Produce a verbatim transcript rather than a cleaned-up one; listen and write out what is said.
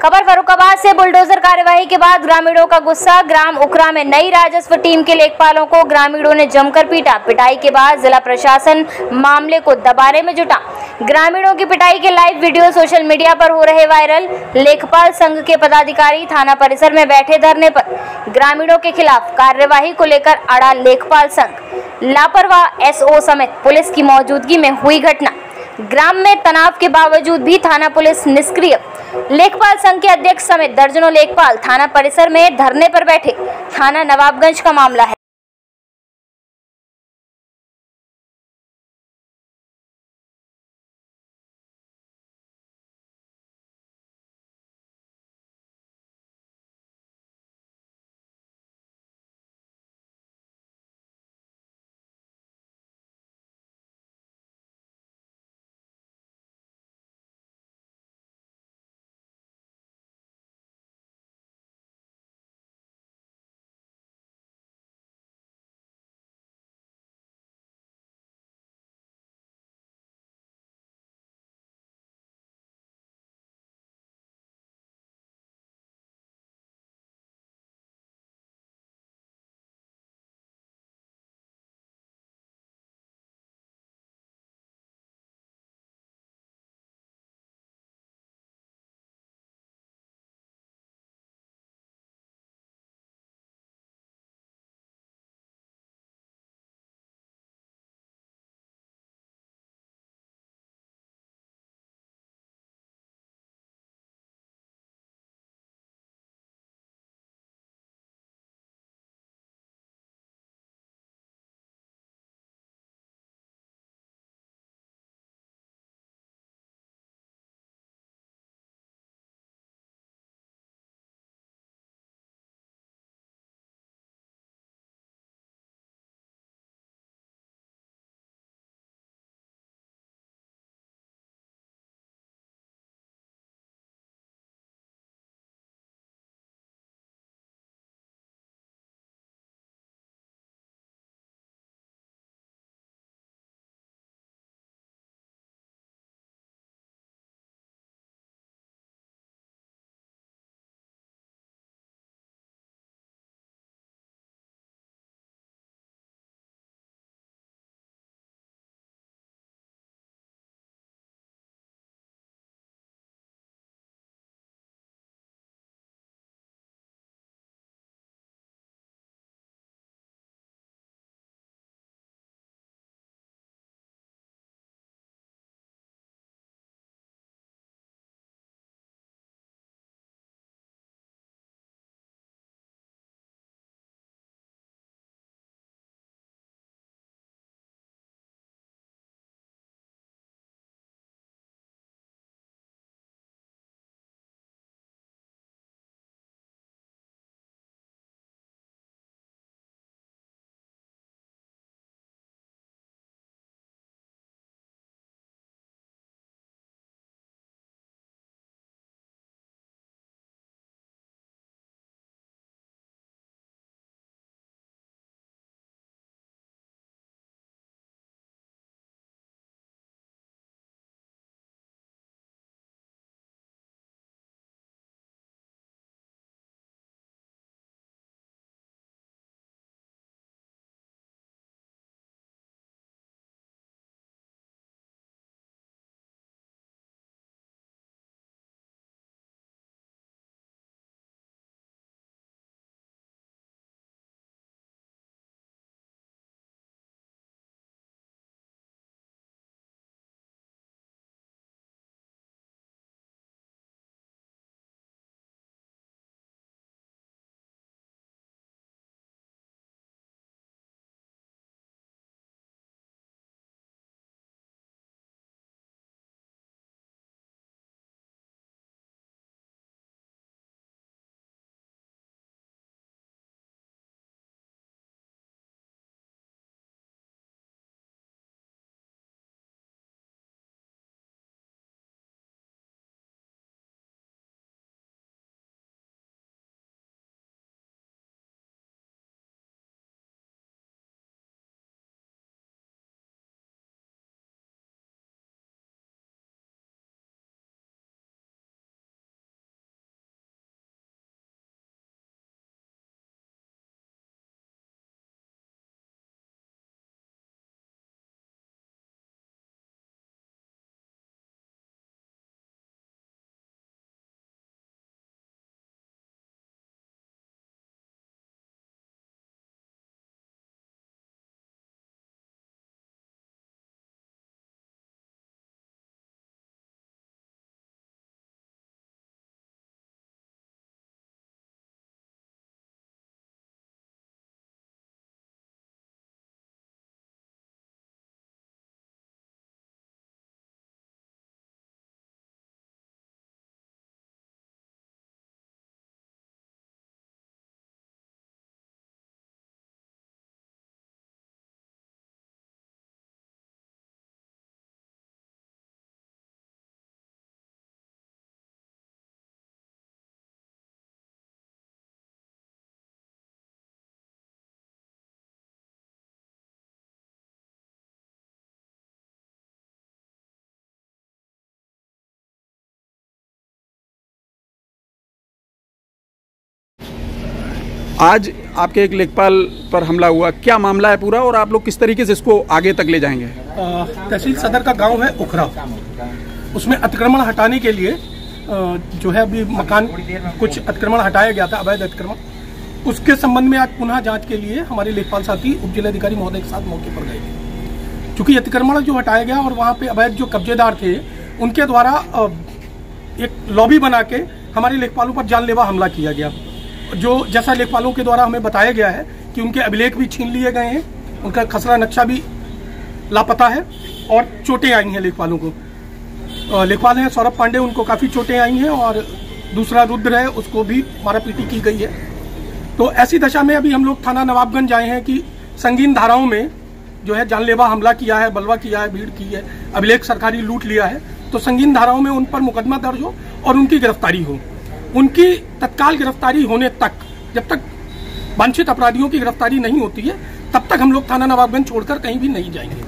खबर फर्रुखाबाद से। बुलडोजर कार्यवाही के बाद ग्रामीणों का गुस्सा। ग्राम उखरा में नई राजस्व टीम के लेखपालों को ग्रामीणों ने जमकर पीटा। पिटाई के बाद जिला प्रशासन मामले को दबाने में जुटा। ग्रामीणों की पिटाई के लाइव वीडियो सोशल मीडिया पर हो रहे वायरल। लेखपाल संघ के पदाधिकारी थाना परिसर में बैठे धरने पर। ग्रामीणों के खिलाफ कार्यवाही को लेकर अड़ा लेखपाल संघ। लापरवाह एसओ समेत पुलिस की मौजूदगी में हुई घटना। ग्राम में तनाव के बावजूद भी थाना पुलिस निष्क्रिय। लेखपाल संघ के अध्यक्ष समेत दर्जनों लेखपाल थाना परिसर में धरने पर बैठे। थाना नवाबगंज का मामला है। आज आपके एक लेखपाल पर हमला हुआ, क्या मामला है पूरा और आप लोग किस तरीके से इसको आगे तक ले जाएंगे? तहसील सदर का गांव है उखरा, उसमें अतिक्रमण हटाने के लिए जो है अभी मकान कुछ अतिक्रमण हटाया गया था, अवैध अतिक्रमण, उसके संबंध में आज पुनः जांच के लिए हमारे लेखपाल साथी उप जिलाधिकारी महोदय के साथ मौके पर गए। चूंकि अतिक्रमण जो हटाया गया और वहाँ पे अवैध जो कब्जेदार थे उनके द्वारा एक लॉबी बना के हमारे लेखपालों पर जानलेवा हमला किया गया, जो जैसा लेखपालों के द्वारा हमें बताया गया है कि उनके अभिलेख भी छीन लिए गए हैं, उनका खसरा नक्शा भी लापता है और चोटें आई हैं लेखपालों को। लेखपाल हैं सौरभ पांडे, उनको काफ़ी चोटें आई हैं और दूसरा रुद्र है, उसको भी मारापीटी की गई है। तो ऐसी दशा में अभी हम लोग थाना नवाबगंज आए हैं कि संगीन धाराओं में जो है जानलेवा हमला किया है, बलवा किया है, भीड़ की है, अभिलेख सरकारी लूट लिया है, तो संगीन धाराओं में उन पर मुकदमा दर्ज हो और उनकी गिरफ्तारी हो। उनकी तत्काल गिरफ्तारी होने तक, जब तक वांछित अपराधियों की गिरफ्तारी नहीं होती है, तब तक हम लोग थाना नवाबगंज छोड़कर कहीं भी नहीं जाएंगे।